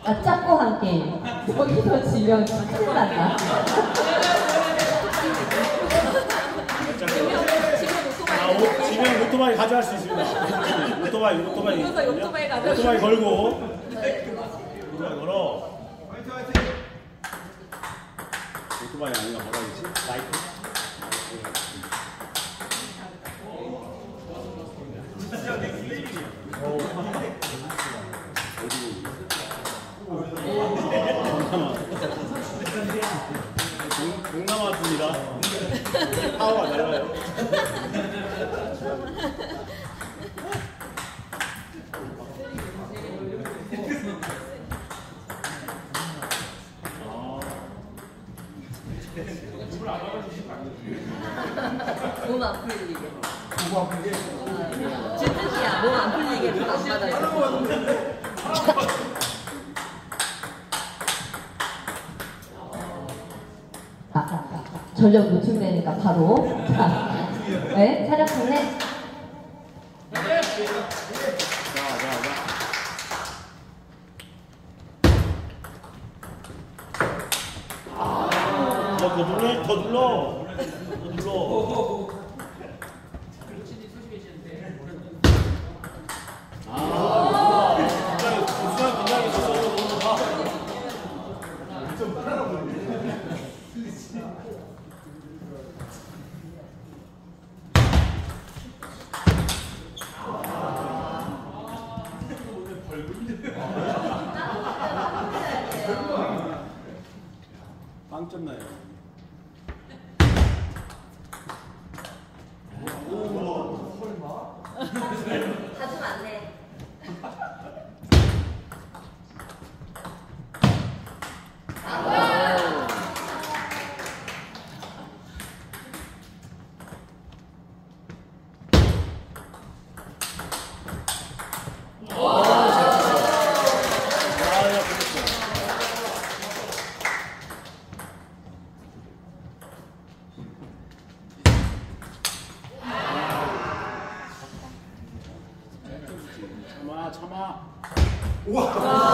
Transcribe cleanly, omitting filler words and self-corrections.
짝고 한 게임. 여기서 지면 큰일 난다. 지면 오토바이 가져갈 수 있습니다. 오토바이 걸고. 오토바이 걸어. 오토바이 아닌가 뭐라 그러지? 라이트? 동남아 왔습니다. 파워가 달라요. 몸 안 풀리게. 진뜻이야. 몸 안 풀리게 몸 안 받아요. 전력 노출되니까 바로. 자, 네, 사력 장례. 더 눌러. 빵점 나요. 가슴 안 내. 참아. 우와.